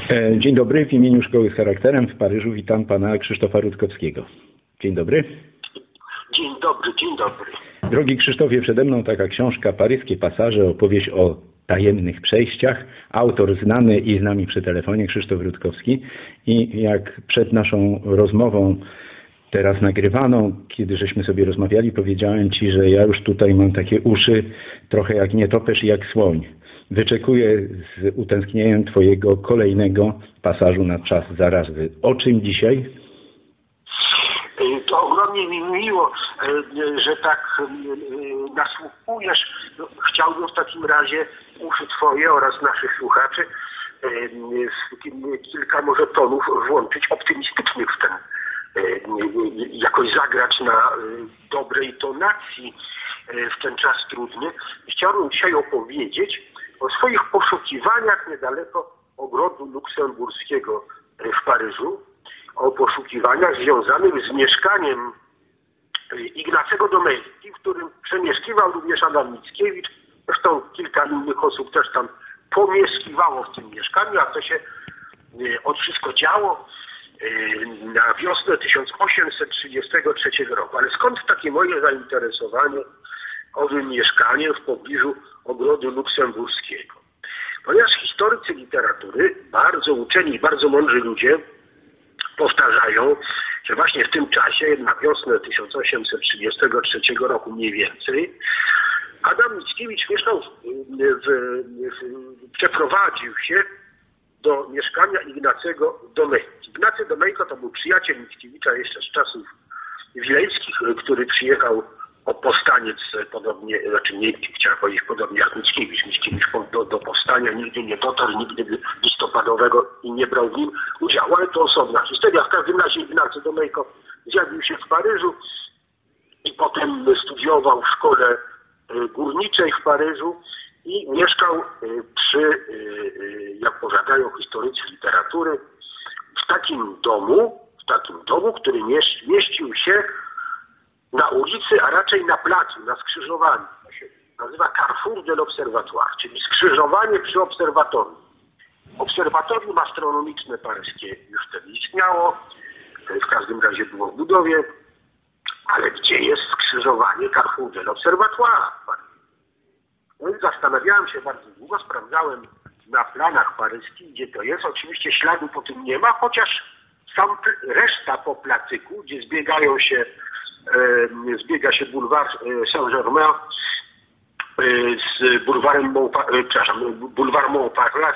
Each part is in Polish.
Dzień dobry, w imieniu Szkoły z Charakterem w Paryżu witam pana Krzysztofa Rutkowskiego. Dzień dobry. Dzień dobry, dzień dobry. Drogi Krzysztofie, przede mną taka książka Paryskie pasaże, opowieść o tajemnych przejściach. Autor znany i z nami przy telefonie Krzysztof Rutkowski. I jak przed naszą rozmową teraz nagrywaną, kiedy żeśmy sobie rozmawiali, powiedziałem ci, że ja już tutaj mam takie uszy trochę jak nietoperz i jak słoń. Wyczekuję z utęsknieniem twojego kolejnego pasażu na czas zarazy. O czym dzisiaj? To ogromnie mi miło, że tak nasłuchujesz. Chciałbym w takim razie uszy twoje oraz naszych słuchaczy kilka może tonów włączyć optymistycznych w ten, jakoś zagrać na dobrej tonacji w ten czas trudny. Chciałbym dzisiaj opowiedzieć o swoich poszukiwaniach niedaleko ogrodu luksemburskiego w Paryżu, o poszukiwaniach związanych z mieszkaniem Ignacego Domejki, w którym przemieszkiwał również Adam Mickiewicz. Zresztą kilka innych osób też tam pomieszkiwało w tym mieszkaniu, a to się wszystko działo na wiosnę 1833 roku. Ale skąd takie moje zainteresowanie owym mieszkaniem w pobliżu ogrodu luksemburskiego? Ponieważ historycy literatury, bardzo uczeni, bardzo mądrzy ludzie powtarzają, że właśnie w tym czasie, na wiosnę 1833 roku mniej więcej, Adam Mickiewicz mieszkał, przeprowadził się do mieszkania Ignacego Domejki. Ignacy Domejko to był przyjaciel Mickiewicza jeszcze z czasów wileńskich, który przyjechał o powstaniec podobnie, znaczy nie chciałem powiedzieć podobnie jak Mickiewicz. Mickiewicz do powstania nigdy nie dotarł, nigdy listopadowego i nie brał w nim udziału, ale to osobna historia. W każdym razie Ignacy Domejko zjawił się w Paryżu i potem studiował w szkole górniczej w Paryżu i mieszkał przy, jak powiadają historycy literatury, w takim domu, który mieścił się na ulicy, a raczej na placu, na skrzyżowaniu. To się nazywa Carrefour de l'Observatoire, czyli skrzyżowanie przy obserwatorium. Obserwatorium astronomiczne paryskie już wtedy istniało, w każdym razie było w budowie, ale gdzie jest skrzyżowanie Carrefour de l'Observatoire? No i zastanawiałem się bardzo długo, sprawdzałem na planach paryskich, gdzie to jest. Oczywiście śladu po tym nie ma, chociaż reszta po placyku, gdzie zbiega się bulwar Saint-Germain z bulwar Montparnasse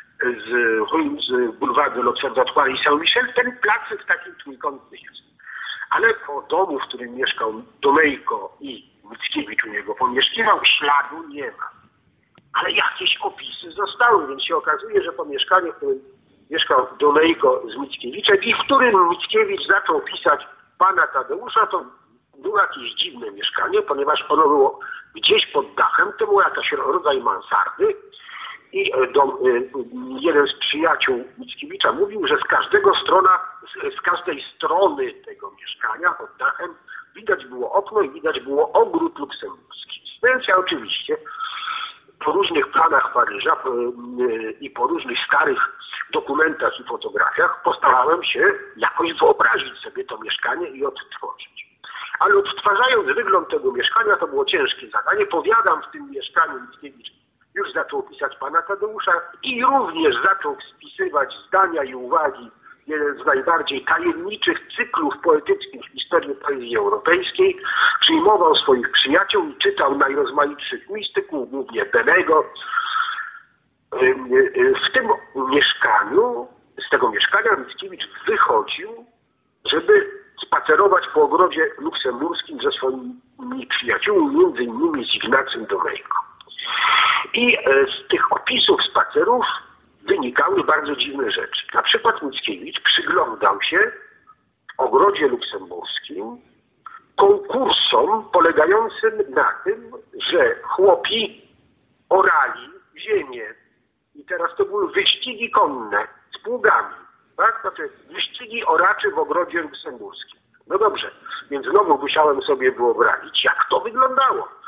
z bulwar de l'Observatoire i Saint-Michel. Ten placyk taki trójkątny jest. Ale po domu, w którym mieszkał Domejko i Mickiewicz u niego pomieszkiwał, śladu nie ma. Ale jakieś opisy zostały, więc się okazuje, że po mieszkaniu, w którym mieszkał Domejko z Mickiewiczem i w którym Mickiewicz zaczął pisać pana Tadeusza, to było jakieś dziwne mieszkanie, ponieważ ono było gdzieś pod dachem, to był jakiś rodzaj mansardy i jeden z przyjaciół Mickiewicza mówił, że z każdej strony tego mieszkania pod dachem widać było okno i widać było ogród luksemburski. Więc ja oczywiście po różnych planach Paryża i po różnych starych dokumentach i fotografiach postarałem się jakoś wyobrazić sobie to mieszkanie i odtworzyć. Ale odtwarzając wygląd tego mieszkania, to było ciężkie zadanie. Powiadam, w tym mieszkaniu Mickiewicz już zaczął pisać pana Tadeusza i również zaczął spisywać zdania i uwagi. Jeden z najbardziej tajemniczych cyklów poetyckich w historii poezji europejskiej. Przyjmował swoich przyjaciół i czytał najrozmaitszych mistyków, głównie Benego. W tym mieszkaniu, z tego mieszkania Mickiewicz wychodził, żeby spacerować po ogrodzie luksemburskim ze swoimi przyjaciółmi, między innymi z Ignacym Domejko. I z tych opisów spacerów wynikały bardzo dziwne rzeczy. Na przykład Mickiewicz przyglądał się w ogrodzie luksemburskim konkursom polegającym na tym, że chłopi orali ziemię. I teraz to były wyścigi konne z pługami. Tak? Znaczy wyścigi oraczy w ogrodzie luksemburskim. No dobrze, więc znowu musiałem sobie wyobrazić, jak to wyglądało.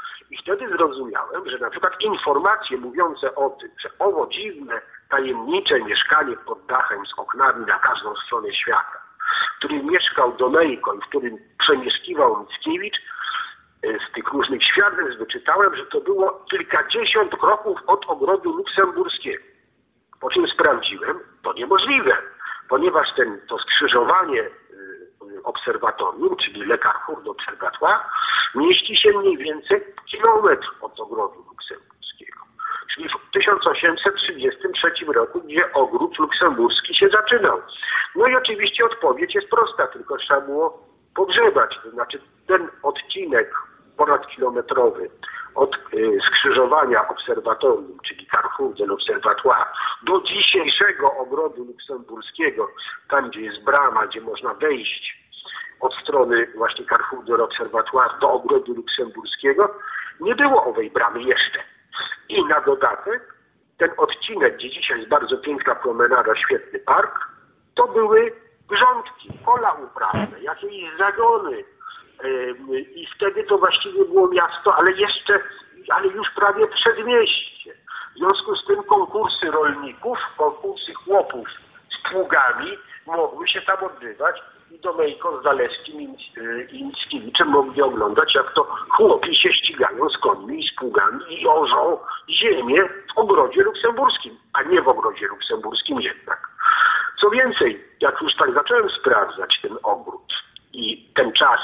I wtedy zrozumiałem, że na przykład informacje mówiące o tym, że owo dziwne, tajemnicze mieszkanie pod dachem z oknami na każdą stronę świata, w którym mieszkał Domejko i w którym przemieszkiwał Mickiewicz, z tych różnych świadectw wyczytałem, że to było kilkadziesiąt kroków od ogrodu luksemburskiego. Po czym sprawdziłem, to niemożliwe, ponieważ to skrzyżowanie obserwatorium, czyli Le Carrefour d'Observatoire, mieści się mniej więcej kilometr od ogrodu luksemburskiego. Czyli w 1833 roku, gdzie ogród luksemburski się zaczynał. No i oczywiście odpowiedź jest prosta, tylko trzeba było pogrzebać. To znaczy ten odcinek ponadkilometrowy od skrzyżowania obserwatorium, czyli Carrefour de l'Observatoire, do dzisiejszego ogrodu luksemburskiego, tam gdzie jest brama, gdzie można wejść od strony właśnie Carrefour de l'Observatoire do ogrodu luksemburskiego, nie było owej bramy jeszcze. I na dodatek ten odcinek, gdzie dzisiaj jest bardzo piękna promenada, świetny park, to były grządki, pola uprawne, jakieś zagony. I wtedy to właściwie było miasto, ale już prawie przedmieście. W związku z tym konkursy rolników, konkursy chłopów z pługami mogły się tam odbywać i Domejko z Zalewskim i Mickiewiczem mogli oglądać, jak to chłopi się ścigają z końmi i z pługami i orzą ziemię w ogrodzie luksemburskim, a nie w ogrodzie luksemburskim jednak. Co więcej, jak już tak zacząłem sprawdzać ten ogród i ten czas,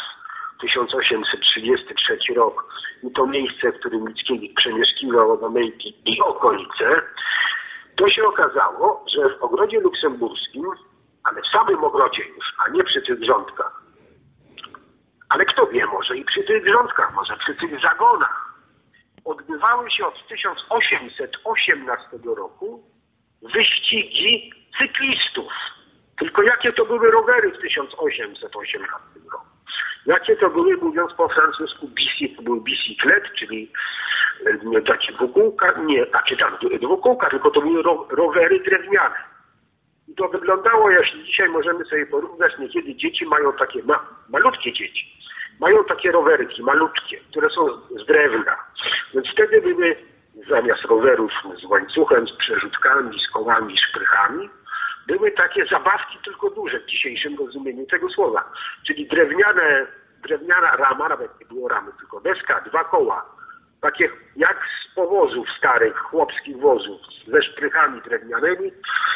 1833 rok i to miejsce, w którym Mickiewicz przemieszkiwał Domejki i okolice, to się okazało, że w ogrodzie luksemburskim, ale w samym ogrodzie już, a nie przy tych grządkach, ale kto wie, może i przy tych grządkach, może przy tych zagonach, odbywały się od 1818 roku wyścigi cyklistów. Tylko jakie to były rowery w 1818 roku? Jakie to były, mówiąc po francusku, to był bicyclette, czyli takie dwukółka, dwukółka, tylko to były rowery drewniane. I to wyglądało, jeśli dzisiaj możemy sobie porównać, niekiedy dzieci mają takie, malutkie dzieci, mają takie rowerki malutkie, które są z drewna. Więc wtedy były zamiast rowerów z łańcuchem, z przerzutkami, z kołami, szprychami, były takie zabawki tylko duże w dzisiejszym rozumieniu tego słowa. Czyli drewniana rama, nawet nie było ramy, tylko deska, dwa koła. Takie jak z powozów starych, chłopskich wozów, ze szprychami drewnianymi.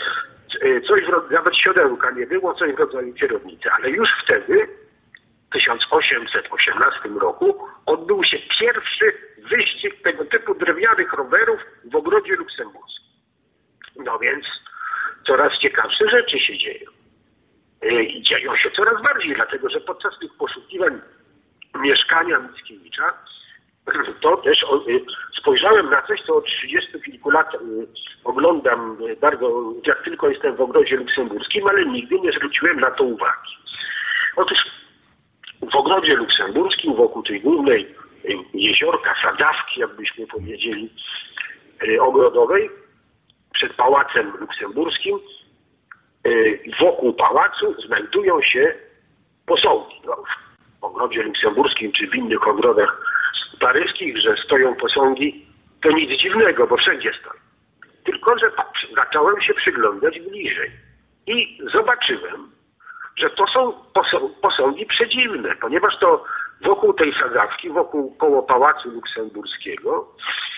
Nawet siodełka nie było, coś w rodzaju kierownicy. Ale już wtedy, w 1818 roku, odbył się pierwszy wyścig tego typu drewnianych rowerów w ogrodzie luksemburskim. No więc coraz ciekawsze rzeczy się dzieją. I dzieją się coraz bardziej, dlatego że podczas tych poszukiwań mieszkania Mickiewicza to też spojrzałem na coś, co od 30 kilku lat oglądam bardzo, jak tylko jestem w ogrodzie luksemburskim, ale nigdy nie zwróciłem na to uwagi. Otóż w ogrodzie luksemburskim, wokół tej głównej jeziorka, sadzawki, jakbyśmy powiedzieli, ogrodowej, przed Pałacem Luksemburskim, wokół pałacu znajdują się posągi. No, w ogrodzie luksemburskim czy w innych ogrodach paryskich, że stoją posągi, to nic dziwnego, bo wszędzie stoją. Tylko że zacząłem się przyglądać bliżej i zobaczyłem, że to są posągi przedziwne, ponieważ to wokół tej sadzawki, koło Pałacu Luksemburskiego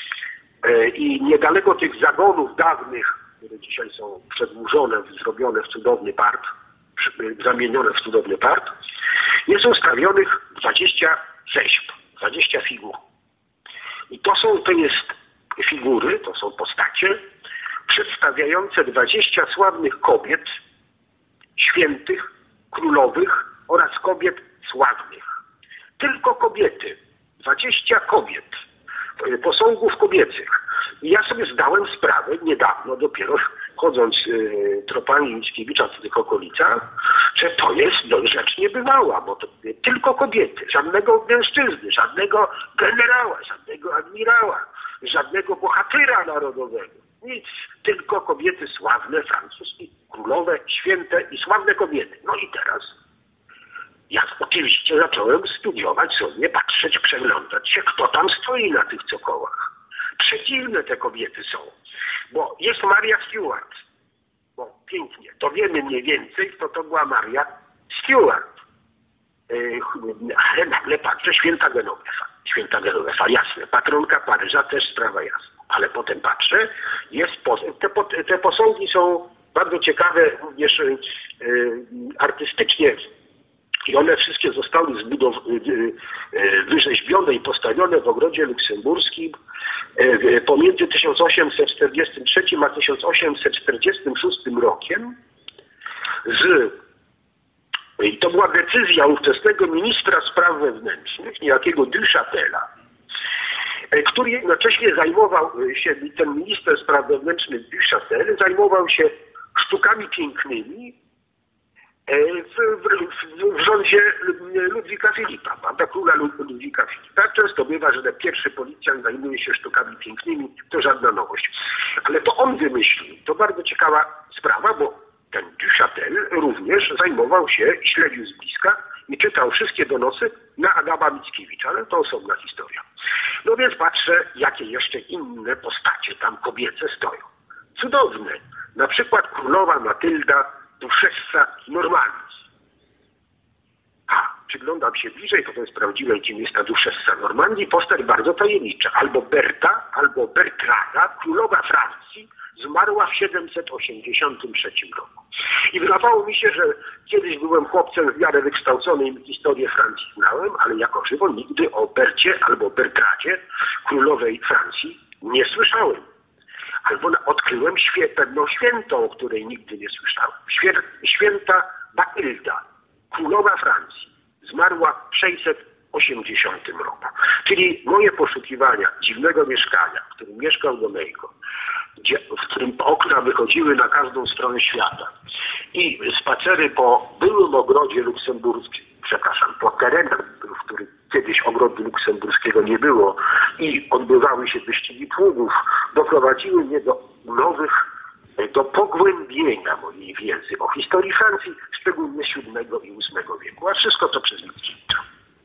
i niedaleko tych zagonów dawnych, które dzisiaj są przedłużone, zrobione w cudowny park, zamienione w cudowny park, jest ustawionych 20 rzeźb, 20 figur. I to jest figury, to są postacie przedstawiające 20 sławnych kobiet, świętych, królowych oraz kobiet sławnych. Tylko kobiety, 20 kobiet, posągów kobiecych. I ja sobie zdałem sprawę niedawno, dopiero chodząc tropami Mickiewicza w tych okolicach, że to jest rzecz niebywała, bo to tylko kobiety, żadnego mężczyzny, żadnego generała, żadnego admirała, żadnego bohatera narodowego. Nic, tylko kobiety sławne, francuskie, królowe, święte i sławne kobiety. No i teraz Ja oczywiście zacząłem studiować sobie, patrzeć, przeglądać się, kto tam stoi na tych cokołach. Przedziwne te kobiety są, bo jest Maria Stuart, bo pięknie, to wiemy mniej więcej, kto to była Maria Stuart. Ale nagle patrzę, Święta Genovefa, jasne, patronka Paryża, też sprawa jasna. Ale potem patrzę, te posągi są bardzo ciekawe również artystycznie i one wszystkie zostały wyrzeźbione i postawione w ogrodzie luksemburskim pomiędzy 1843 a 1846 rokiem i to była decyzja ówczesnego ministra spraw wewnętrznych, niejakiego Duchatela, który jednocześnie zajmował się, ten minister spraw wewnętrznych Duchatel zajmował się sztukami pięknymi w rządzie Ludwika Filipa, prawda, króla Ludwika Filipa. Często bywa, że pierwszy policjant zajmuje się sztukami pięknymi, to żadna nowość. Ale to on wymyślił. To bardzo ciekawa sprawa, bo ten Duchatel również zajmował się, śledził z bliska i czytał wszystkie donosy na Adama Mickiewicza, ale to osobna historia. No więc patrzę, jakie jeszcze inne postacie tam kobiece stoją. Cudowne. Na przykład królowa Matylda Duchessa Normandii. Przyglądam się bliżej, potem sprawdziłem, kim jest ta Duchessa Normandii. Postać bardzo tajemnicza. Albo Berta, albo Bertrada, królowa Francji, zmarła w 783 roku. I wydawało mi się, że kiedyś byłem chłopcem w miarę wykształconym i historię Francji znałem, ale jako żywo nigdy o Bercie albo Bertradzie, królowej Francji, nie słyszałem. Albo odkryłem pewną świętą, o której nigdy nie słyszałem. Święta Matylda, królowa Francji, zmarła w 680 roku. Czyli moje poszukiwania dziwnego mieszkania, w którym mieszkał Domejko, w którym okna wychodziły na każdą stronę świata i spacery po byłym ogrodzie luksemburskim, po terenach, w których kiedyś ogrodu luksemburskiego nie było i odbywały się wyścigi pługów, doprowadziły mnie do pogłębienia mojej wiedzy o historii Francji, szczególnie VII i VIII wieku, a wszystko to przez Mickiewicza.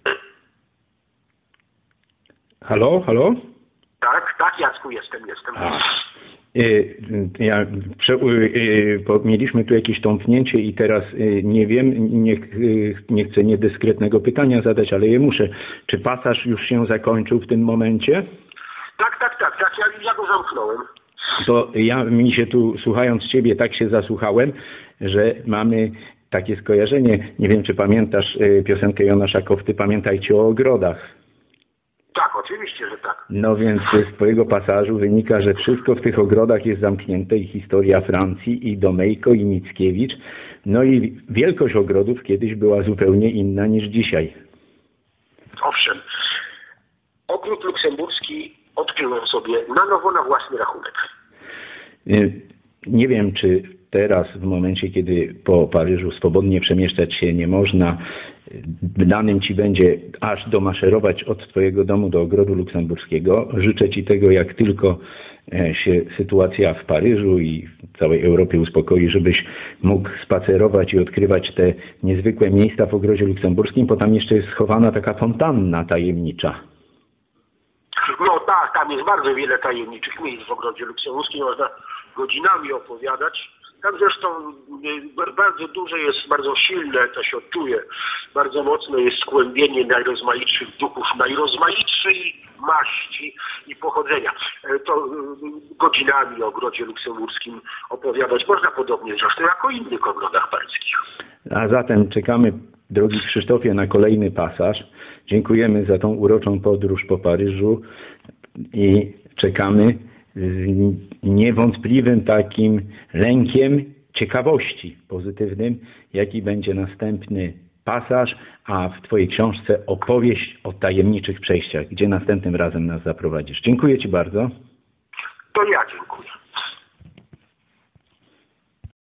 Halo? Tak, Jacku, jestem. Mieliśmy tu jakieś tąpnięcie i teraz nie wiem, nie chcę niedyskretnego pytania zadać, ale je muszę. Czy pasaż już się zakończył w tym momencie? Tak, ja go zamknąłem. To mi się tu, słuchając Ciebie, tak się zasłuchałem, że mamy takie skojarzenie. Nie wiem, czy pamiętasz piosenkę Jonasza Kofty, Pamiętajcie o ogrodach. Tak, oczywiście, że tak. No więc z Twojego pasażu wynika, że wszystko w tych ogrodach jest zamknięte i historia Francji, i Domejko, i Mickiewicz. No i wielkość ogrodów kiedyś była zupełnie inna niż dzisiaj. Owszem, ogród luksemburski odkryłem sobie na nowo na własny rachunek. Nie wiem, czy teraz, w momencie, kiedy po Paryżu swobodnie przemieszczać się nie można, danym Ci będzie aż domaszerować od Twojego domu do ogrodu luksemburskiego. Życzę Ci tego, jak tylko się sytuacja w Paryżu i w całej Europie uspokoi, żebyś mógł spacerować i odkrywać te niezwykłe miejsca w ogrodzie luksemburskim, bo tam jeszcze jest schowana taka fontanna tajemnicza. No tak, tam jest bardzo wiele tajemniczych miejsc w ogrodzie luksemburskim, można godzinami opowiadać. Tam zresztą bardzo duże jest, bardzo silne, to się odczuje, bardzo mocne jest skłębienie najrozmaitszych duchów, najrozmaitszej maści i pochodzenia. To godzinami o ogrodzie luksemburskim opowiadać można, podobnie zresztą jak o innych ogrodach paryskich. A zatem czekamy, drogi Krzysztofie, na kolejny pasaż. Dziękujemy za tą uroczą podróż po Paryżu i czekamy z niewątpliwym takim lękiem, ciekawości pozytywnym, jaki będzie następny pasaż, a w Twojej książce opowieść o tajemniczych przejściach, gdzie następnym razem nas zaprowadzisz. Dziękuję Ci bardzo. To ja dziękuję.